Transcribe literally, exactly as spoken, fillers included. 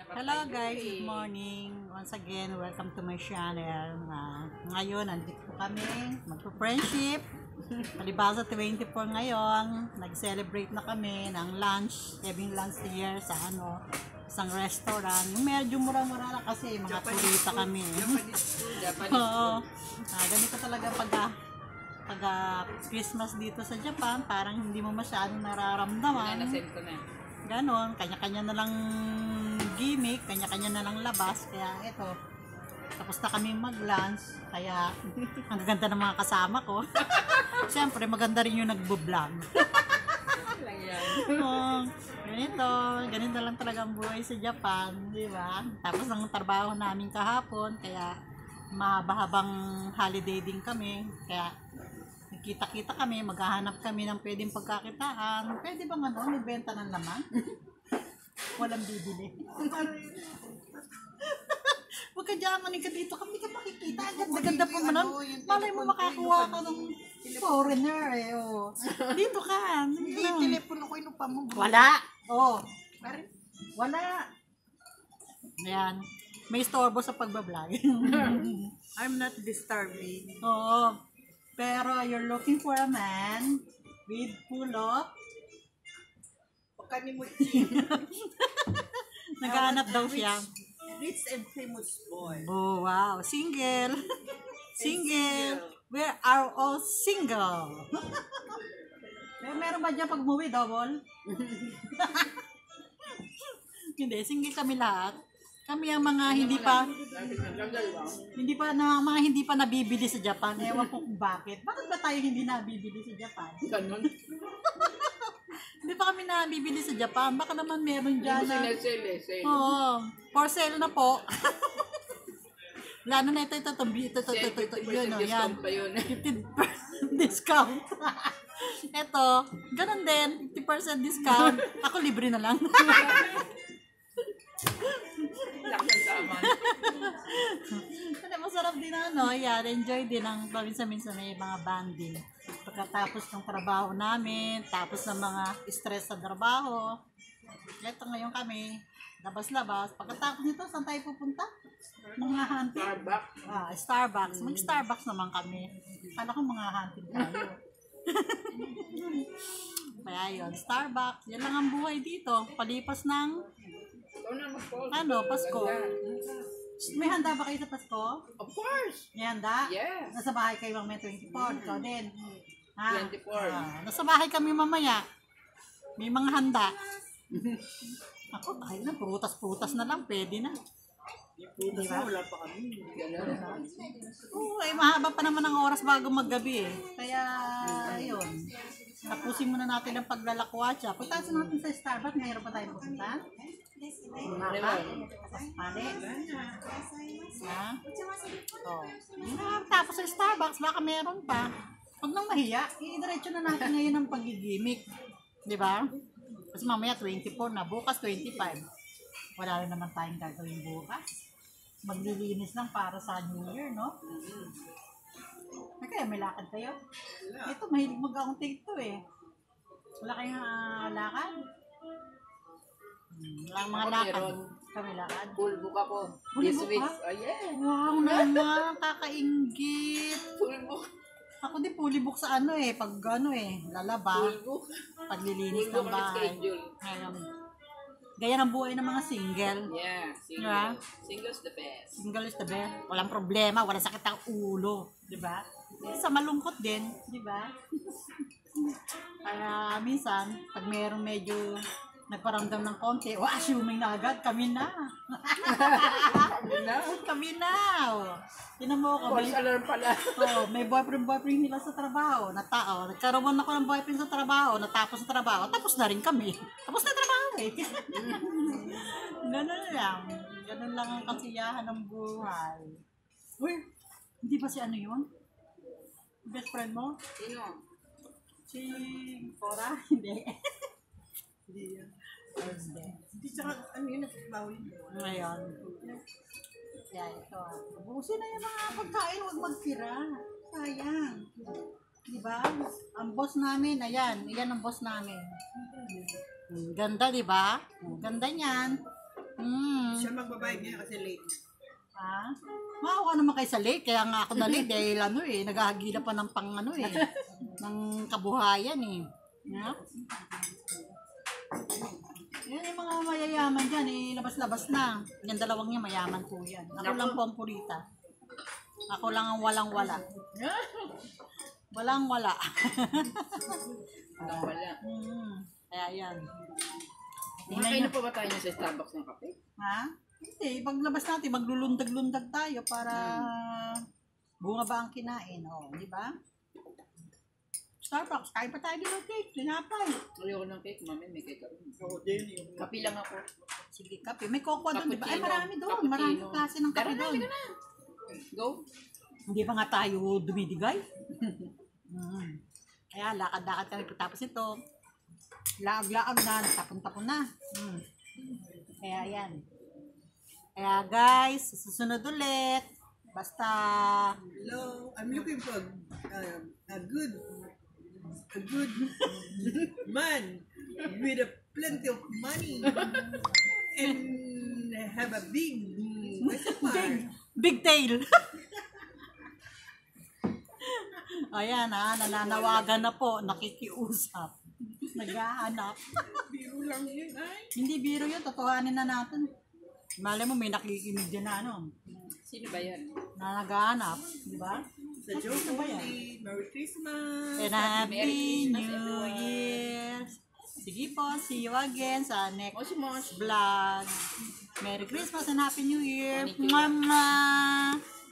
Hello guys, good morning. Once again, welcome to my channel. Uh, ngayon, nandito po kami, magpo-friendship. Palibasa twenty-four ngayon, nag-celebrate na kami ng lunch, having lunch here sa ano, isang restaurant. Yung medyo mura-mura lang kasi mga turista kami. Oo. Ah, ganito talaga pag pag uh, Christmas dito sa Japan, parang hindi mo masyadong nararamdaman. Ganon, kanya-kanya na lang gimmick, kanya-kanya na lang labas. Kaya ito, tapos na kaming mag-lunch. Kaya ang ganda ng mga kasama ko. Siyempre, maganda rin yung nagbo-vlog. Oh, ganito, ganito lang talaga ang buhay sa Japan, di ba? Tapos ang trabaho namin kahapon, kaya mabahabang holiday din kami. Kaya kita-kita kami, maghahanap kami ng pwedeng pagkakitaan. Pwede bang ano, magbenta ng laman? Walang bibili. Huwag ka dyan, manig ka dito. Kami ka makikita. Ganda-ganda po man. Malay mo makakuha ka ng foreigner eh. Oh. Dito ka. Hindi, telepono ko inupa mo. Wala. Oh. Wala. Ayan. May istorbo sa pagbablog. I'm not disturbing. Oo. Pero you're looking for a man with full of Pagkanimutin. naghahanap daw siya. Rich and famous boy. Oh, wow. Single. Single. We are all single. Pero meron ba dyan pag umuwi, double? Hindi, single kami lahat. Kami ang mga hindi pa hindi pa na mga hindi pa nabibili sa Japan. Ewan ko kung bakit. Bakit ba tayo hindi nabibili sa Japan? Ganun. Hindi pa kami nabibili sa Japan. Baka naman meron diyan na. Sale, Oo. For sale na po. Lalo na ito ito ito ito ito ito ito yun oh, yan. fifty percent discount. Ito, ganun din, fifty percent discount. Ako libre na lang. Kasi masarap din ano, yan, enjoy din ang paminsan-minsan na yung mga banding. Pagkatapos ng trabaho namin, tapos ng mga stress sa trabaho. Ito ngayon kami, labas-labas. Pagkatapos nito, saan tayo pupunta? Mga hunting? Starbucks. Ah, Starbucks. Mag-Starbucks naman kami. Kala ko mga hunting tayo. Kaya yun, Starbucks. Yan lang ang buhay dito. Palipas ng ano, Pasko. May handa ba kayo sa Pasko? Of course. May handa? Yes. Nasa bahay kayo mamaya twenty-four. Ikaw din. Ha? twenty-four. Ah, nasa bahay kami mamaya. May mga handa. Ako, tayo na. Prutas-prutas na lang. Pwede na. Putas na, wala pa kami. Ganun. Oo, eh, mahaba pa naman ang oras bago maggabi eh. Kaya, ayun. Tapusin muna natin ang paglalakwatsa. Pagtasin natin sa Starbucks, mayroon pa tayong pupunta. Maka? Pali? Ha? Oh. Tapos sa Starbucks, baka meron pa. Huwag nang mahiya, i-diretso na natin ngayon ang pagigimik. Di ba? Kasi mamaya twenty-four na, bukas twenty-five. Wala rin naman tayong gagawin bukas. Maglilinis lang para sa New Year, no? Ay, kaya may lakad kayo? Ito, mahilig mag-accounting ito eh. Wala kayong uh, lakad? Hmm, wala mga lakad. Kami lakad. Full book ako. Full This book week. ka? Oh, yeah. Wow naman, kakaingit. Full book. Ako di fully book sa ano eh, pag ano eh, lalaba. Full book. Paglilinis Full ng book ang bahay. schedule. Ngayon, gaya ng buhay ng mga single. Yeah, single. Diba? Single's the best. Single is the best. Walang problema, walang sakit ang ulo. Diba? Sa malungkot din, diba? Kaya minsan, pag mayroong medyo nagparamdam ng konti, oh, assuming na agad, kami na. Kami na. Kami na. Oh. Tinan mo ko, may, False alarm pala. oh, may boyfriend-boyfriend nila sa trabaho. Natao, nagkaroon ako ng boyfriend sa trabaho, natapos sa trabaho, tapos na rin kami. Tapos na trabaho eh. Ganun lang. Ganun lang ang kasiyahan ng buhay. Uy, hindi ba si ano yun? Best friend mo? Sino? Si Cora? Hindi. Hindi yun. Hindi. Hindi siya, ano yun, nagpapawin mo. Ngayon. Kaya ito. Busin na yung mga pagkain, huwag magtira. Sayang. Diba? Ang boss namin, ayan. Ayan ang boss namin. Ganda, diba? Ganda niyan. Hmm. Siya magbabayad niya kasi late. Ha? Maawa naman kayo sa late, kaya nga ako na late dahil ano eh, naghahagila pa ng pang ano eh, ng kabuhayan eh. Ha? Yan yung mga mayayaman dyan eh, labas-labas na. Yung dalawang niya mayaman po yan. Ako lang po ang purita. Ako lang ang walang-wala. Walang-wala. Hanggang wala. Hmm, kaya yan. Kumakain na pa ba tayo sa Starbucks ng kape? Ha? Hindi, paglabas natin, maglulundag-lundag tayo para bunga ba ang kinain. O, di ba? Starbucks, kain pa tayo dito cake, linapay. Ayoko ng cake, mami, may cake ako. Oo, din yung Kape lang ako. Sige, kape. May cocoa doon, di ba? Ay, Cappuccino. marami doon. Cappuccino. Maraming klase ng kape Tara na, doon. halika na. Go. Hindi pa nga tayo dumidigay. hmm. Kaya, lakad-lakad kami pagtapos ito. Laag-laag na, tapon-tapon na. Hmm. Kaya yan. Kaya guys, susunod ulit. Basta, Hello, I'm looking for uh, a good, a good man with a plenty of money and have a big, big, big tail. Ayan ha, nananawagan na po, nakikiusap. Naghahanap. biro lang yun ay. Hindi biro yun, totohanin na natin. Malay mo, may nakikinig dyan na ano, Sino ba yan? na naghahanap, di ba? Sa joke ba yan? Merry Christmas! And Happy Merry Christmas, New everyone. Year! Sige po, see you again sa next O si Mosh. vlog. Merry Christmas and Happy New Year! Thank you. Mama!